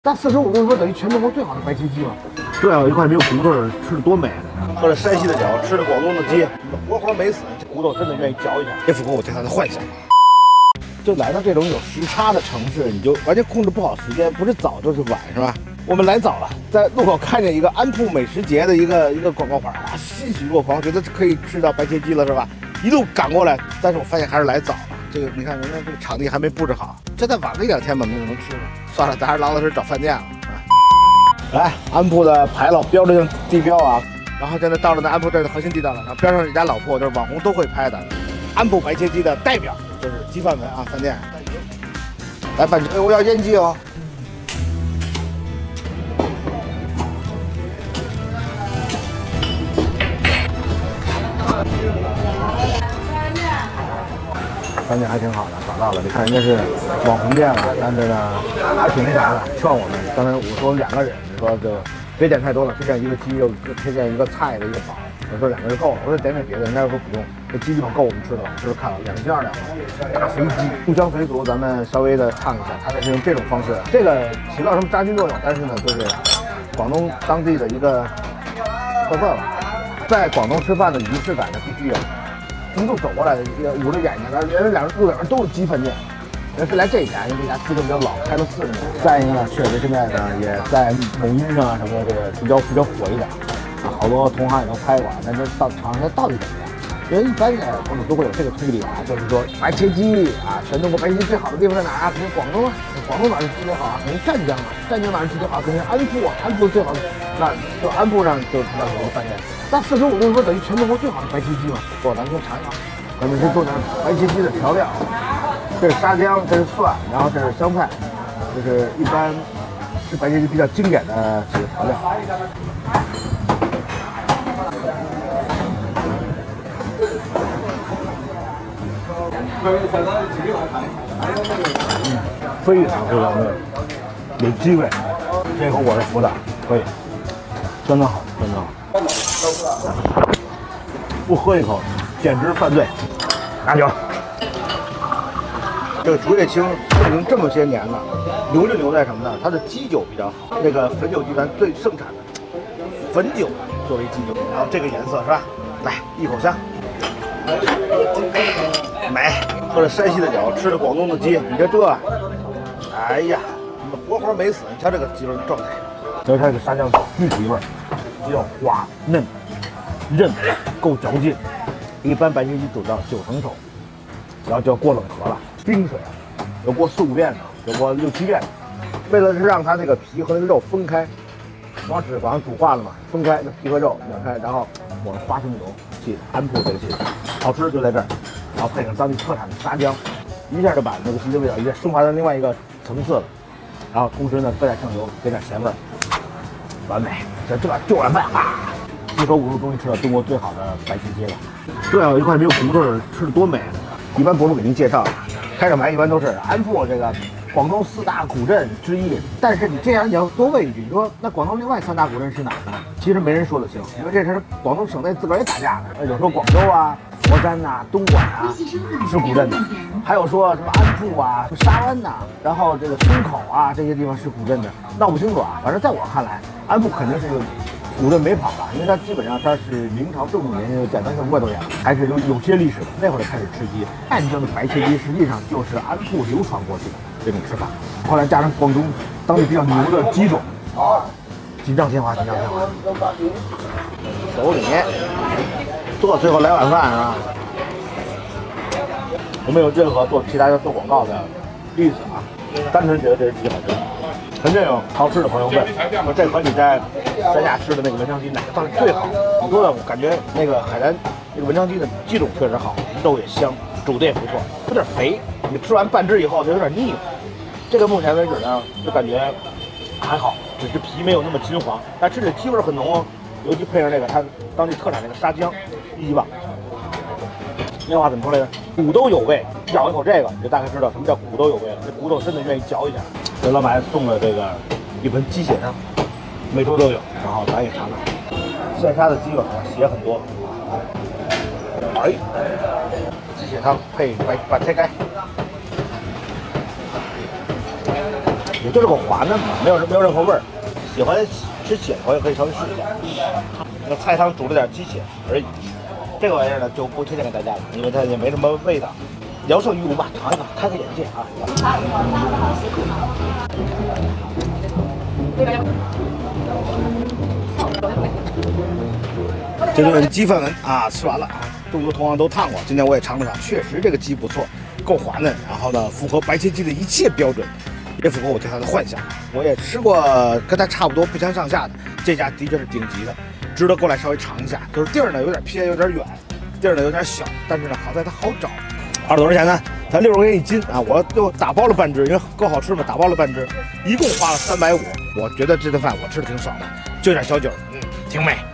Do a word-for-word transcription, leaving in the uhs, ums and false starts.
那四舍五入说等于全中国最好的白切鸡嘛。 对啊，一块没有骨头的，吃的多美啊！喝了山西的酒，吃了广东的鸡，活活没死，这骨头真的愿意嚼一下，也符合我对它的幻想。就来到这种有时差的城市，你就完全控制不好时间，不是早就是晚，是吧？我们来早了，在路口看见一个安铺美食节的一个一个广告牌啊，欣喜若狂，觉得可以吃到白切鸡了，是吧？一路赶过来，但是我发现还是来早了。这个你看，人家这个场地还没布置好，这再晚个一两天吧，没有能吃了。算了，咱还是老老实实找饭店了啊。来，安铺的牌楼标志性地标啊，然后现在到了那安铺这儿的核心地带了，然后边上一家老铺，就是网红都会拍的，安铺白切鸡的代表就是鸡饭门啊饭店。来拌，哎，我要腌鸡哦。饭店还挺好的，找到了。你看人家是网红店了，但是呢还挺那啥的，劝我们。刚才我说两个人，说就别点太多了，推荐一个鸡，又推荐一个菜的一个煲。我说两个就够了，我说点点别的，人家说不用，这鸡就够我们吃的了。就是看了两斤二两大肥鸡，入乡随俗，咱们稍微的唱一下，它是用这种方式，这个起不到什么杀菌作用，但是呢就是广东当地的一个特色了。在广东吃饭的仪式感呢必须有。一路走过来的，捂着眼睛，人家两路两边都是鸡饭店。人是来这家，因为这家资格比较老，开了四十年。再一个呢，确实现在呢也在某音上啊什么的这个比较比较火一点啊，好多同行也都拍过。但是到尝尝它到底怎么样？因为一般的博主都会有这个推理啊，就是说白切鸡啊，全中国白切鸡最好的地方在哪儿啊？肯定广东啊，广东哪儿鸡最好啊？肯定湛江啊，湛江哪儿鸡最好？肯定安铺啊，安铺最好的。那就安铺上就那有个饭店。那四舍五入说等于全中国最好的白切鸡嘛？不，咱先尝一尝。咱们先做点白切鸡的调料，这是沙姜，这是蒜，然后这是香菜，这是一般吃白切鸡比较经典的几个调料。嗯，非常非常的有鸡味，这口我是服的，可以，相当好，相当好。不喝一口简直犯罪。拿酒。这个竹叶青经营这么些年了，留就留在什么呢？它的基酒比较好。那个汾酒集团最盛产的汾酒作为基酒，然后这个颜色是吧？来一口香，美。喝了山西的酒，吃了广东的鸡，你这这，哎呀，你活活没死。你瞧这个鸡肉的状态，瞧它这个沙姜具体味，鸡肉滑嫩韧，够嚼劲。一般白切鸡煮到九成熟，然后就要过冷河了，冰水啊，有过四五遍的，有过六七遍的。为了是让它那个皮和那个肉分开，往脂肪煮化了嘛，分开那皮和肉两开，然后抹花生油去安铺这个鸡，好吃就在这儿。然后配上当地特产的沙姜，一下就把那个鸡的味道一下升华到另外一个层次了。然后同时呢，搁点酱油，给点咸味，完美。这这就碗饭啊，四舍五入终于吃到中国最好的白切鸡了。对啊，一块没有骨头的，吃的多美啊！一般博主给您介绍，开场白一般都是安铺这个广东四大古镇之一。但是你这样你要多问一句，你说那广东另外三大古镇是哪个呢？其实没人说得清，因为这是广东省内自个儿也打架的。有说广州啊、佛山呐、啊、东莞啊是古镇的，还有说什么安铺啊、沙湾呐、啊，然后这个村口啊这些地方是古镇的，闹不清楚啊。反正在我看来，安铺肯定是个古镇没跑了，因为它基本上它是明朝正五年就简单是五百多年，还是有有些历史的。那会儿开始吃鸡，湛江的白切鸡实际上就是安铺流传过去的这种吃法，后来加上广东当地比较牛的鸡种，锦上添花，锦上添花。走你，做最后来碗饭是吧？我没有任何做其他的做广告的意思啊，单纯觉得这是鸡好吃。肯定有好吃的朋友问，说这和你在三亚吃的那个文昌鸡哪个到底最好？你说的，我感觉那个海南那个文昌鸡的鸡种确实好，肉也香，煮的也不错，有点肥，你吃完半只以后就有点腻了。这个目前为止呢，就感觉还好，只是皮没有那么金黄，但吃起来鸡味很浓哦，尤其配上这个它当地特产那个沙姜，一级棒。那话怎么说来着？骨都有味，咬一口这个，你就大概知道什么叫骨都有味了。这骨头真的愿意嚼一下。给老板送了这个一盆鸡血汤，每周都有，然后咱也尝尝。现杀的鸡吧，血很多。哎，鸡血汤配白白菜盖。 也就是个滑嫩嘛，没有没有任何味儿。喜欢吃血口也可以稍微试一下。那菜汤煮了点鸡血而已，这个玩意儿呢就不推荐给大家了，因为它也没什么味道。聊胜于无吧，尝一尝，开开眼界啊！这顿鸡饭文啊，吃完了，肚子同样都烫过。今天我也尝了尝，确实这个鸡不错，够滑嫩，然后呢，符合白切鸡的一切标准，也符合我对它的幻想。我也吃过跟它差不多不相上下的，这家的确是顶级的，值得过来稍微尝一下。就是地儿呢有点偏，有点远，地儿呢有点小，但是呢好在它好找。二多少钱呢？才六十块钱一斤啊！我就打包了半只，因为够好吃嘛，打包了半只，一共花了三百五。我觉得这顿饭我吃的挺爽的，就点小酒，嗯，挺美。